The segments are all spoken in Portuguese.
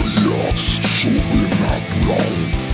Sobrenatural.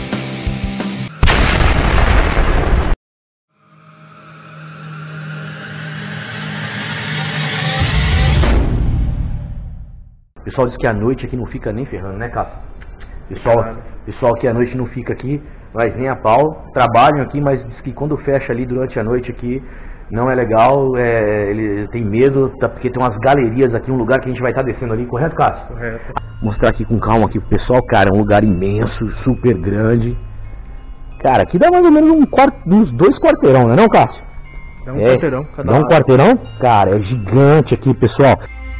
O pessoal diz que a noite aqui não fica nem ferrando, né, Cássio? Pessoal que à noite não fica aqui, mas nem a pau. Trabalham aqui, mas diz que quando fecha ali durante a noite aqui, não é legal. Ele tem medo, porque tem umas galerias aqui, um lugar que a gente vai estar descendo ali, correto, Cássio? Correto. Mostrar aqui com calma aqui pro pessoal, cara, é um lugar imenso, super grande. Cara, aqui dá mais ou menos uns 2 quarteirão, não é não, Cássio? Dá um quarteirão, cada Dá um lado. quarteirão? Cara, é gigante aqui, pessoal.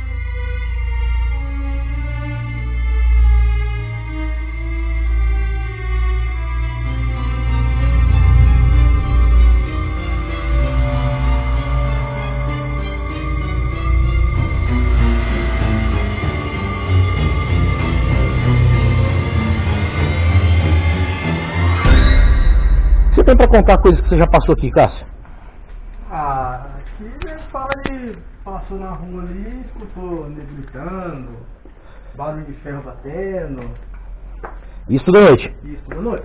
Você tem pra contar coisas que você já passou aqui, Cássio? Ah, aqui a gente fala de... Passou na rua ali, escutou nego gritando, barulho de ferro batendo. Isso da noite? Isso, toda noite.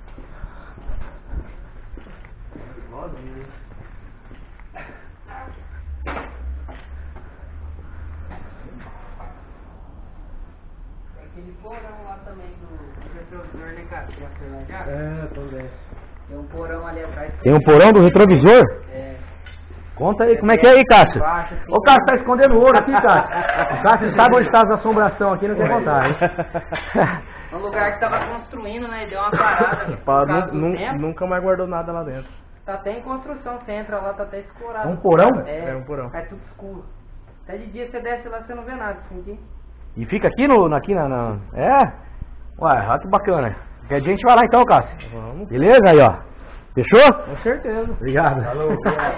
Aquele porão lá também do retrovisor, né, cara? Já foi lá já? É, também. Tem um porão ali atrás. Tem um porão do retrovisor? É. Conta aí, como é que é aí, Cássio? Embaixo, assim, Ô, Cássio, tá escondendo ouro aqui, Cássio. O Cássio sabe onde está as assombrações aqui, não quer contar, hein? um lugar que tava construindo, né? E deu uma parada. Por causa do tempo. Nunca mais guardou nada lá dentro. Tá até em construção, você entra lá, tá até escurado. É um porão? É um porão. É tudo escuro. Até de dia você desce lá, você não vê nada, assim, E fica aqui na... É? Ué, olha que bacana. Quer dia a gente vai lá então, Cássio. Vamos. Beleza? Aí, ó. Fechou? Com certeza. Obrigado. Falou.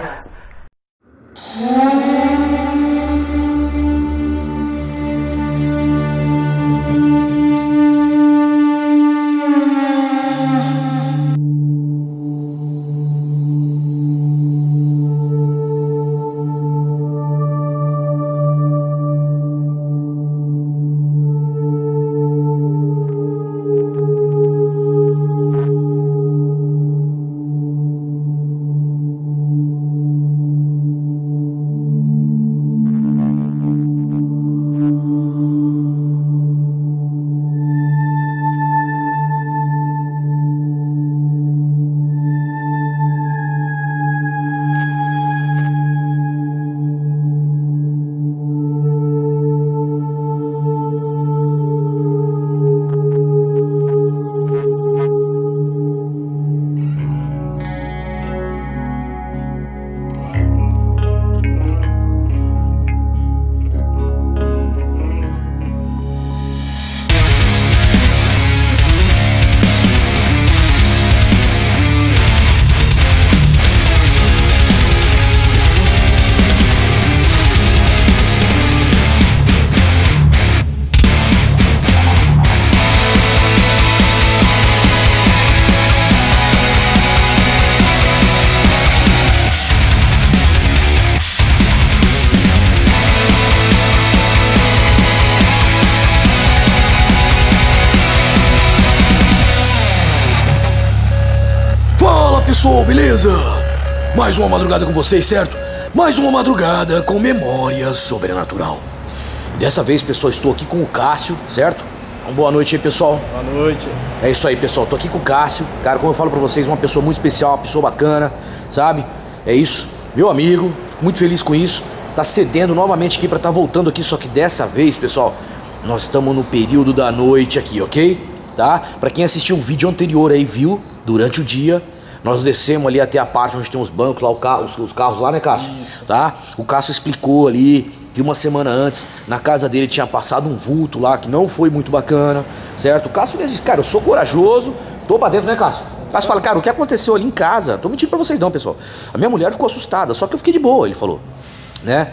Pessoal, beleza? Mais uma madrugada com vocês, certo? Mais uma madrugada com memória sobrenatural. Dessa vez, pessoal, estou aqui com o Cássio, certo? Uma boa noite aí, pessoal. Boa noite. É isso aí, pessoal. Tô aqui com o Cássio. Cara, como eu falo pra vocês, uma pessoa muito especial, uma pessoa bacana, sabe? É isso. Meu amigo, fico muito feliz com isso. Tá cedendo novamente aqui pra estar voltando aqui, só que dessa vez, pessoal, nós estamos no período da noite aqui, ok? Tá? Pra quem assistiu o vídeo anterior aí, viu? Durante o dia, nós descemos ali até a parte onde tem os bancos lá, os carros lá, né, Cássio? Isso. Tá? O Cássio explicou ali que uma semana antes, na casa dele tinha passado um vulto lá, que não foi muito bacana, certo? O Cássio mesmo disse, cara, eu sou corajoso, tô pra dentro, né, Cássio? O Cássio fala, cara, o que aconteceu ali em casa? Tô mentindo pra vocês não, pessoal. A minha mulher ficou assustada, só que eu fiquei de boa, ele falou, né?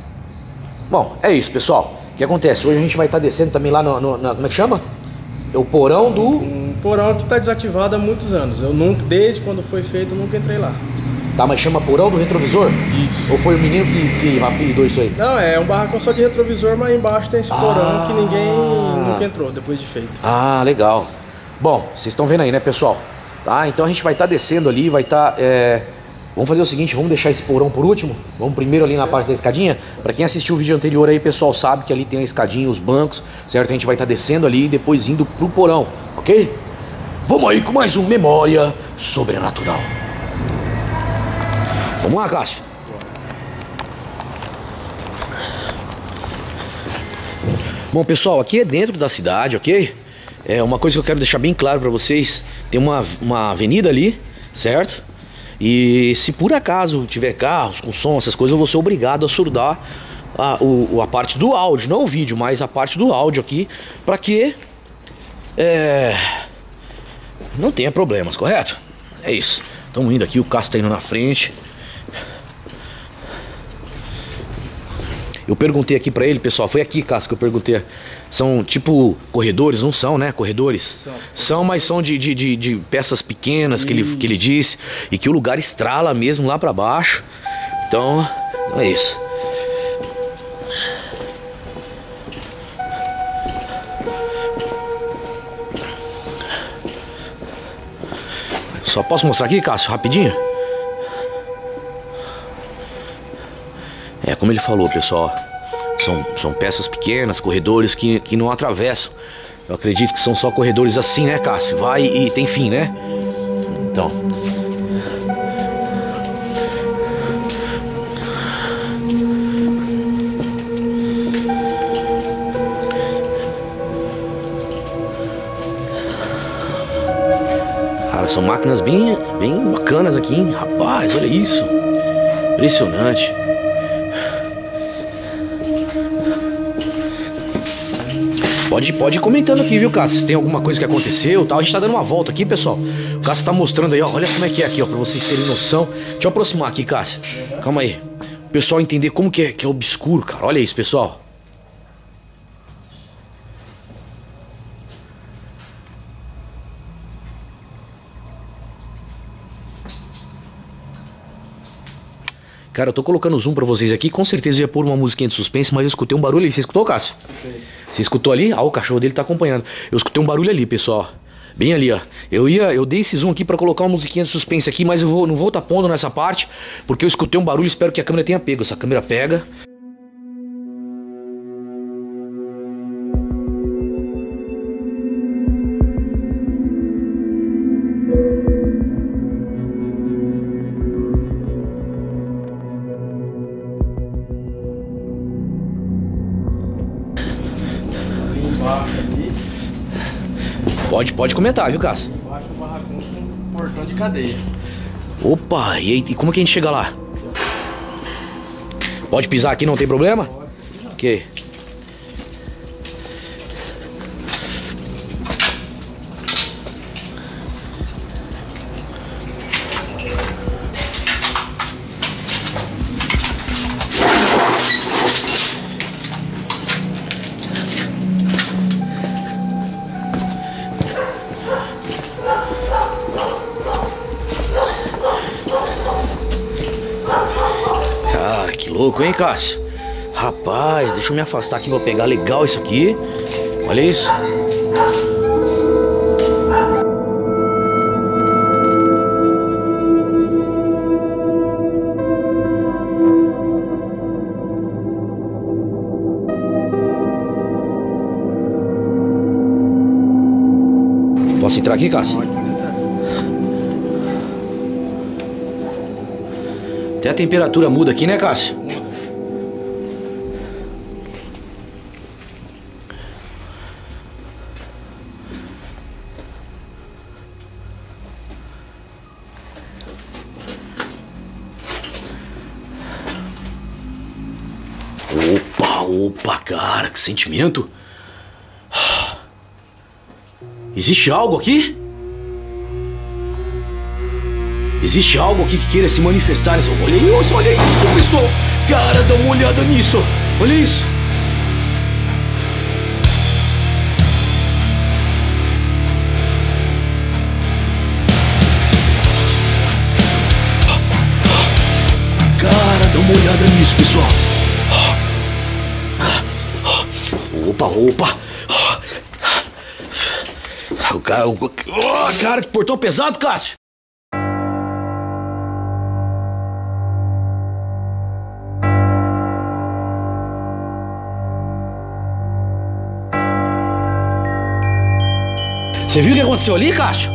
Bom, é isso, pessoal. O que acontece? Hoje a gente vai estar descendo também lá como é que chama? É o porão do... Um porão que está desativado há muitos anos. Eu nunca, desde quando foi feito, eu nunca entrei lá. Tá, mas chama porão do retrovisor? Isso. Ou foi o menino que apelidou isso aí? Não, é um barracão só de retrovisor, mas embaixo tem esse porão que ninguém nunca entrou depois de feito. Ah, legal. Bom, vocês estão vendo aí, né, pessoal? Tá, então a gente vai estar descendo ali, vai estar... Vamos fazer o seguinte, vamos deixar esse porão por último? Vamos primeiro ali na parte da escadinha? Pra quem assistiu o vídeo anterior aí, pessoal, sabe que ali tem a escadinha, os bancos, certo? A gente vai estar descendo ali e depois indo pro porão, ok? Vamos aí com mais um Memória Sobrenatural. Vamos lá, Cássio. Bom, pessoal, aqui é dentro da cidade, ok? É uma coisa que eu quero deixar bem claro pra vocês. Tem uma avenida ali, certo? E se por acaso tiver carros com som, essas coisas, eu vou ser obrigado a surdar a parte do áudio, não o vídeo, mas a parte do áudio aqui, pra que não tenha problemas, correto? É isso. Estamos indo aqui, o Cássio tá indo na frente. Eu perguntei aqui pra ele, pessoal, foi aqui, Cássio, que eu perguntei. São tipo corredores, não são, né? Corredores? São, mas são de peças pequenas que ele disse. E que o lugar estrala mesmo lá pra baixo. Então, é isso. Só posso mostrar aqui, Cássio, rapidinho? É como ele falou, pessoal. São peças pequenas, corredores que não atravessam. Eu acredito que são só corredores assim, né, Cássio? Vai e tem fim, né? Então. Cara, são máquinas bem bacanas aqui, hein? Rapaz, olha isso. Impressionante. Pode ir comentando aqui, viu, Cássio? Se tem alguma coisa que aconteceu, tal. A gente tá dando uma volta aqui, pessoal. O Cássio tá mostrando aí, ó. Olha como é aqui, ó, pra vocês terem noção. Deixa eu aproximar aqui, Cássio. Calma aí. O pessoal entender como que é obscuro, cara. Olha isso, pessoal. Cara, eu tô colocando zoom pra vocês aqui. Com certeza eu ia pôr uma musiquinha de suspense, mas eu escutei um barulho ali. Você escutou, Cássio? Okay. Você escutou ali? Ah, o cachorro dele tá acompanhando. Eu escutei um barulho ali, pessoal. Bem ali, ó. Eu dei esse zoom aqui pra colocar uma musiquinha de suspense aqui, mas eu não vou tá pondo nessa parte, porque eu escutei um barulho e espero que a câmera tenha pego. Essa câmera pega. Pode comentar, viu, Cássio? Embaixo do barracão tem um portão de cadeia. Opa, e como que a gente chega lá? Pode pisar aqui, não tem problema? Pode. Ok. Que louco, hein, Cássio? Rapaz, deixa eu me afastar aqui pra pegar legal isso aqui. Olha isso. Posso entrar aqui, Cássio? Até a temperatura muda aqui, né, Cássio? Muda. Opa, cara, que sentimento. Existe algo aqui? Existe algo aqui que queira se manifestar nessa... Olha isso, pessoal. Cara, dá uma olhada nisso. Olha isso. isso, pessoal. Opa. Cara, que portão pesado, Cássio. Você viu o que aconteceu ali, Cássio?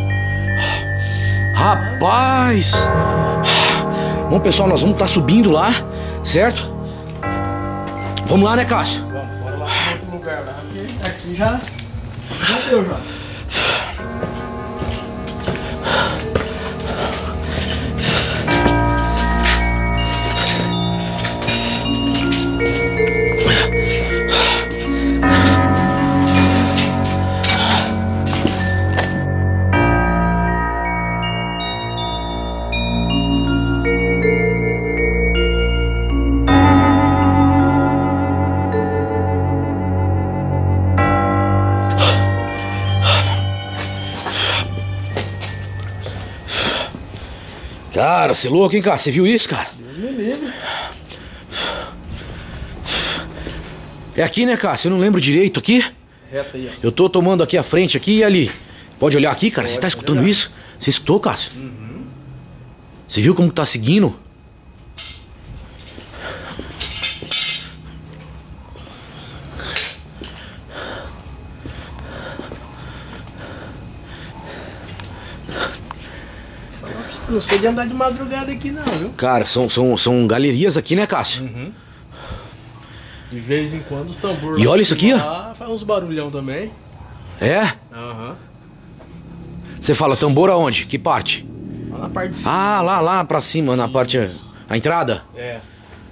Rapaz. Bom, pessoal, nós vamos estar subindo lá, certo? Vamos lá, né, Cássio? Bora lá para outro lugar lá. Aqui já deu já. Cara, você é louco, hein, cara? Você viu isso, cara? Deus me livre. É aqui, né, cara? Eu não lembro direito aqui. Reta aí, ó. Eu tô tomando aqui a frente aqui e ali. Pode olhar aqui, cara? Você tá escutando isso? Você escutou, Cássio? Uhum. Você viu como tá seguindo? Não sei de andar de madrugada aqui não, viu? Cara, são galerias aqui, né, Cássio? Uhum. De vez em quando os tambores. E olha isso aqui, ó. Lá, faz uns barulhão também. É? Aham. Você fala tambor aonde? Que parte? Lá na parte de cima. Ah, lá pra cima, na parte... A entrada? É.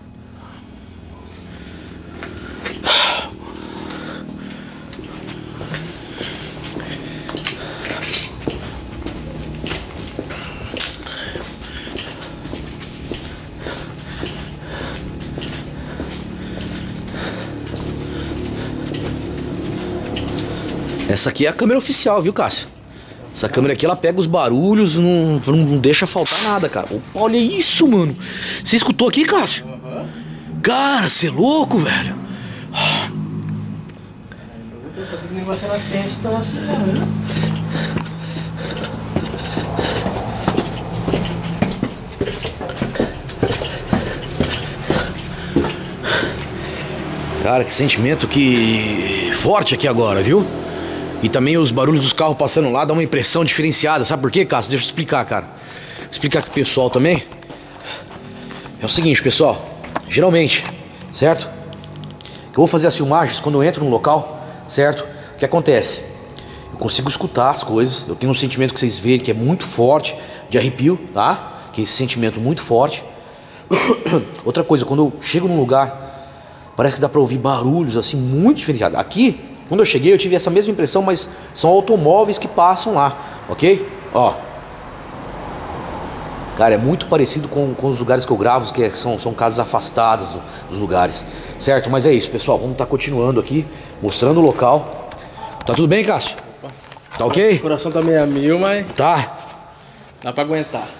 Essa aqui é a câmera oficial, viu, Cássio? Essa câmera aqui, ela pega os barulhos, não deixa faltar nada, cara. Opa, olha isso, mano. Você escutou aqui, Cássio? Aham. Cara, você é louco, velho. Eu sabia que o negócio era tenso, então assim, né? Cara, que sentimento que forte aqui agora, viu? E também os barulhos dos carros passando lá dá uma impressão diferenciada. Sabe por quê, Cássio? Deixa eu explicar, cara. Vou explicar aqui pro pessoal também. É o seguinte, pessoal. Geralmente, certo? Eu vou fazer as filmagens quando eu entro no local, certo? O que acontece? Eu consigo escutar as coisas. Eu tenho um sentimento que vocês veem que é muito forte, de arrepio, tá? Que é esse sentimento muito forte. Outra coisa, quando eu chego num lugar, parece que dá pra ouvir barulhos assim muito diferenciados. Aqui, quando eu cheguei, eu tive essa mesma impressão, mas são automóveis que passam lá, ok? Ó. Cara, é muito parecido com os lugares que eu gravo, que são casas afastadas dos lugares, certo? Mas é isso, pessoal, vamos estar continuando aqui, mostrando o local. Tá tudo bem, Cássio? Opa. Tá ok? O coração tá meio a mil, mas Tá. dá pra aguentar.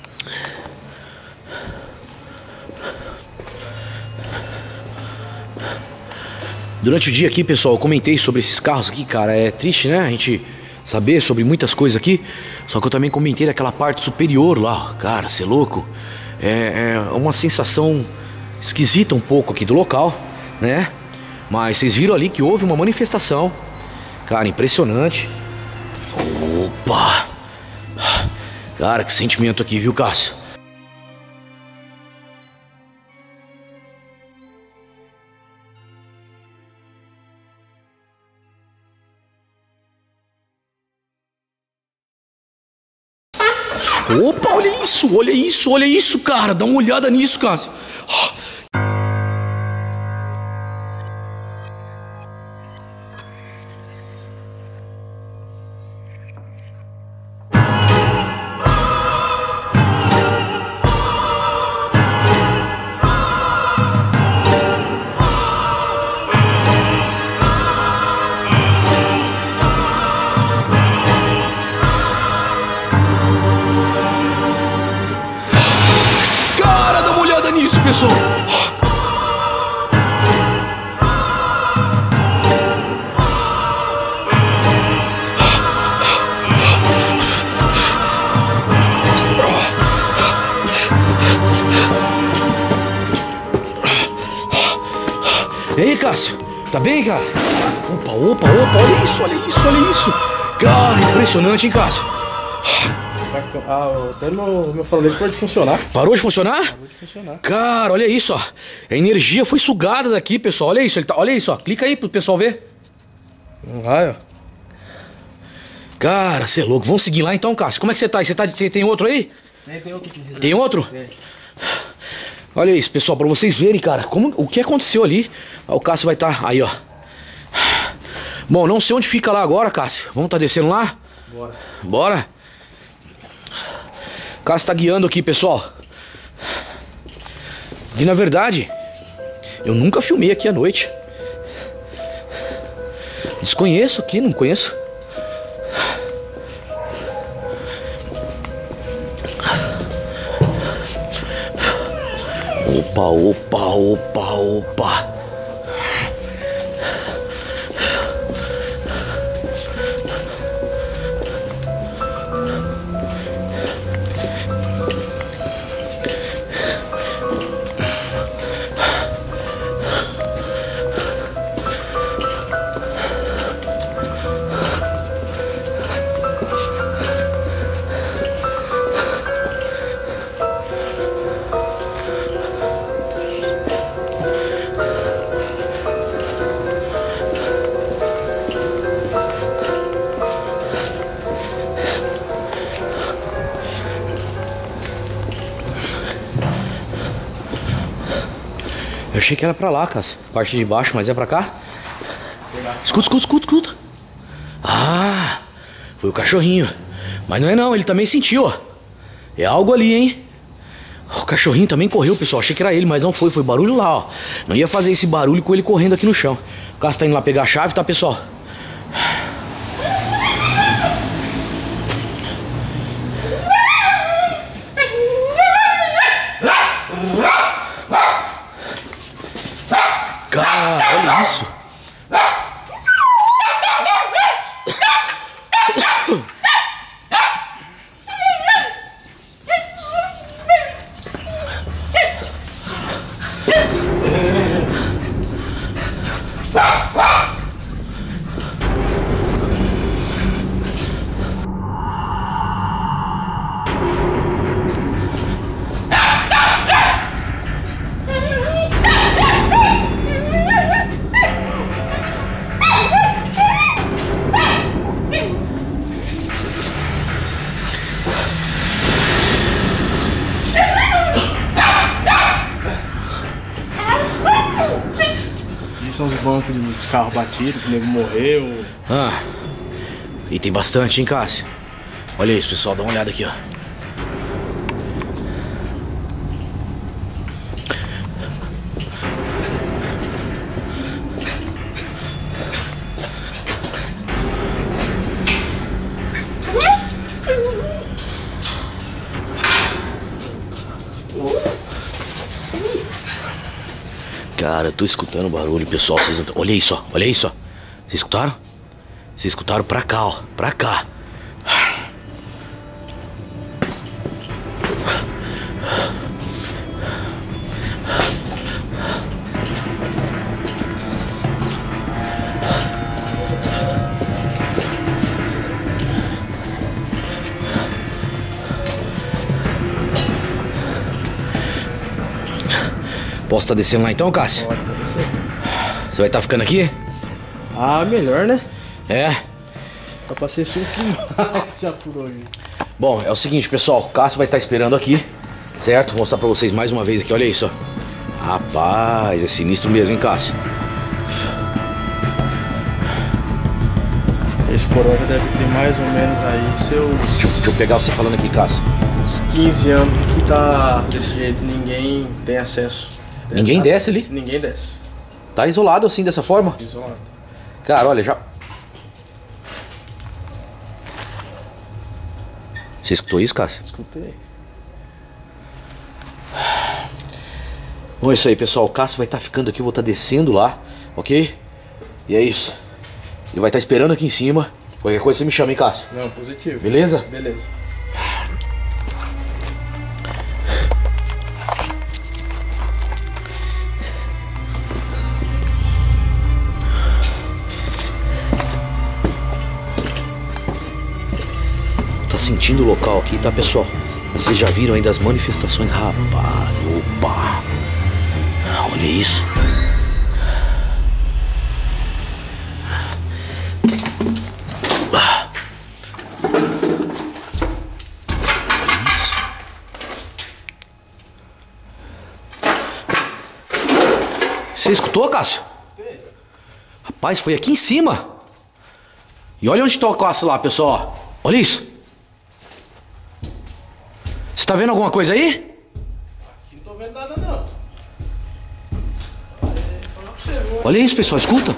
Durante o dia aqui, pessoal, eu comentei sobre esses carros aqui, cara. É triste, né? A gente saber sobre muitas coisas aqui. Só que eu também comentei daquela parte superior lá. Cara, cê é louco. É uma sensação esquisita um pouco aqui do local, né? Mas vocês viram ali que houve uma manifestação. Cara, impressionante. Opa! Cara, que sentimento aqui, viu, Cássio? Opa, olha isso, cara. Dá uma olhada nisso, Cássio. Pessoal, bem, Cássio? Tá bem, cara? Opa, opa, opa, olha isso, olha isso, olha isso. Cara, impressionante, hein, Cássio? Até meu farolete pode funcionar. Parou de funcionar? Parou de funcionar. Cara, olha isso, ó. A energia foi sugada daqui, pessoal. Olha isso, olha isso, ó. Clica aí pro pessoal ver. Não vai, ó. Cara, você é louco. Vamos seguir lá então, Cássio. Como é que você tá? Tem outro aí? Tem outro aqui. Tem outro? Tem. Olha isso, pessoal, pra vocês verem, cara, o que aconteceu ali. O Cássio vai estar aí, ó. Bom, não sei onde fica lá agora, Cássio. Vamos tá descendo lá? Bora. Bora. O Cássio tá guiando aqui, pessoal. E na verdade, eu nunca filmei aqui à noite. Desconheço aqui, não conheço. Opa, opa, opa, opa. Eu achei que era pra lá, Cássio. Parte de baixo, mas é pra cá? Escuta, escuta, escuta, escuta. Ah, foi o cachorrinho. Mas não é não, ele também sentiu, ó. É algo ali, hein? O cachorrinho também correu, pessoal. Achei que era ele, mas não foi. Foi barulho lá, ó. Não ia fazer esse barulho com ele correndo aqui no chão. O Cássio tá indo lá pegar a chave, tá, pessoal? Cara, olha isso. São os bancos dos carros batidos, que o nego morreu. Ah, e tem bastante, hein, Cássio? Olha isso, pessoal, dá uma olhada aqui, ó. Cara, eu tô escutando barulho, pessoal. Vocês não... Olha isso, ó. Olha isso, ó. Vocês escutaram? Vocês escutaram pra cá, ó. Pra cá. Posso estar descendo lá então, Cássio? Pode descer. Você vai estar ficando aqui? Ah, melhor, né? É. Dá pra ser susto demais já por hoje. Bom, é o seguinte, pessoal. O Cássio vai estar esperando aqui, certo? Vou mostrar pra vocês mais uma vez aqui. Olha isso, ó. Rapaz, é sinistro mesmo, hein, Cássio? Esse porão já deve ter mais ou menos aí seus... Deixa eu pegar você falando aqui, Cássio. Uns 15 anos que tá desse jeito. Ninguém tem acesso. Ninguém desce ali? Ninguém desce. Tá isolado assim, dessa forma? Isolado. Cara, olha, já... Você escutou isso, Cássio? Escutei. Bom, é isso aí, pessoal. O Cássio vai estar ficando aqui, eu vou estar descendo lá, ok? E é isso. Ele vai estar esperando aqui em cima. Qualquer coisa você me chama, hein, Cássio? Não, positivo. Beleza? Beleza. tá sentindo o local aqui, tá, pessoal? Vocês já viram aí das manifestações? Rapaz, opa! Olha isso. Você escutou, Cássio? Rapaz, foi aqui em cima. E olha onde tá o Cássio lá, pessoal. Olha isso. Você tá vendo alguma coisa aí? Aqui não tô vendo nada, não. Olha isso, pessoal, escuta.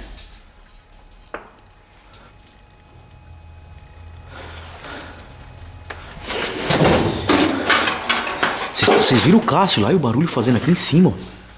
Vocês viram o Cássio lá e o barulho fazendo aqui em cima?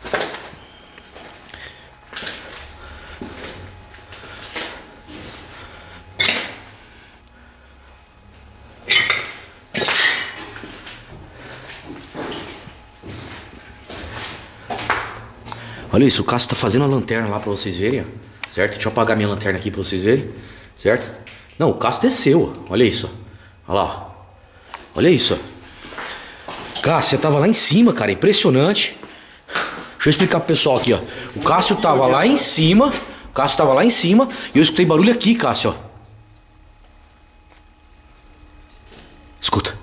Olha isso, o Cássio tá fazendo a lanterna lá pra vocês verem, ó. Certo? Deixa eu apagar minha lanterna aqui pra vocês verem. Certo? Não, o Cássio desceu, ó. Olha isso, ó. Olha lá, ó. Olha isso, ó. Cássio tava lá em cima, cara. Impressionante. Deixa eu explicar pro pessoal aqui, ó. O Cássio tava lá em cima. O Cássio tava lá em cima. E eu escutei barulho aqui, Cássio, ó. Escuta.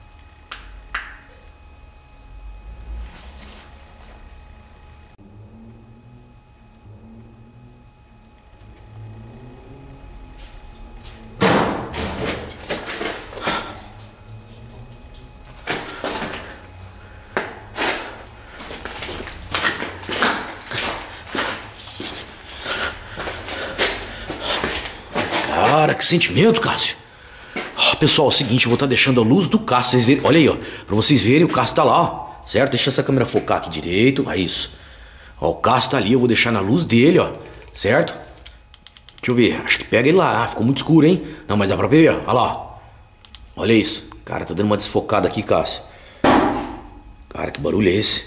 Cara, que sentimento, Cássio. Pessoal, é o seguinte, eu vou estar deixando a luz do Cássio, vocês verem. Olha aí, ó. Pra vocês verem, o Cássio tá lá, ó. Certo? Deixa essa câmera focar aqui direito. É isso. Ó, o Cássio tá ali, eu vou deixar na luz dele, ó. Certo? Deixa eu ver. Acho que pega ele lá. Ah, ficou muito escuro, hein? Não, mas dá pra ver, ó. Olha lá, ó. Olha isso. Cara, tá dando uma desfocada aqui, Cássio. Cara, que barulho é esse?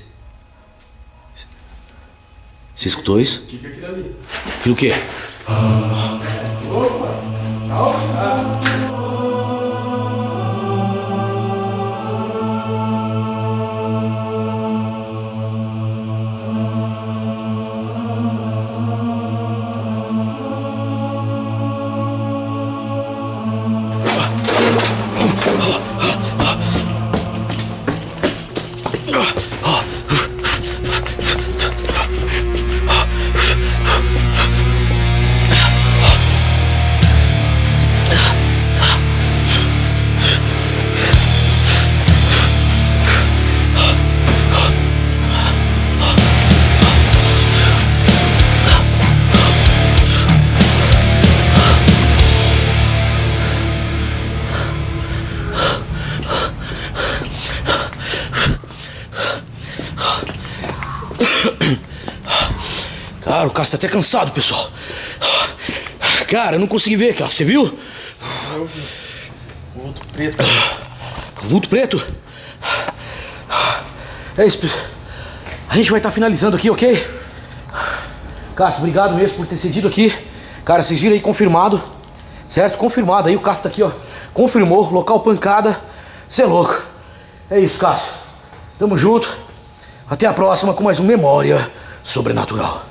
Você escutou isso? O que é aquilo ali? Aquilo o quê? Cara, o Cássio tá até cansado, pessoal. Cara, eu não consegui ver, cara. Você viu? Eu vi. Vulto preto. Vulto preto? É isso, pessoal. A gente vai estar finalizando aqui, ok? Cássio, obrigado mesmo por ter cedido aqui. Cara, vocês viram aí, confirmado. Certo? Confirmado. Aí o Cássio tá aqui, ó. Confirmou, local pancada. Cê é louco. É isso, Cássio. Tamo junto. Até a próxima com mais um Memória Sobrenatural.